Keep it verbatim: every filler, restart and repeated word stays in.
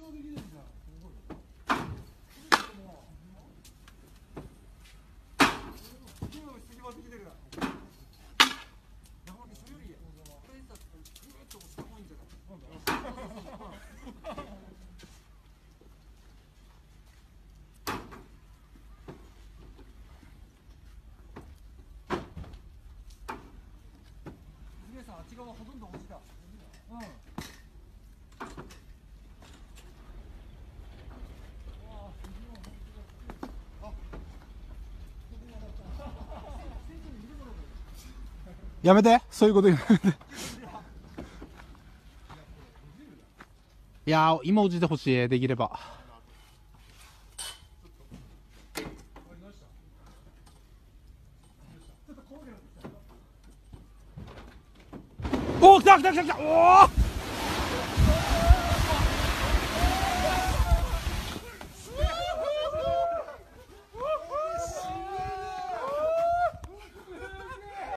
あっち側ほとんど落ちた。うん。 やめて、そういうこと言う。いやー、今落ちてほしい、できれば。おー、来た来た来た来た、おー。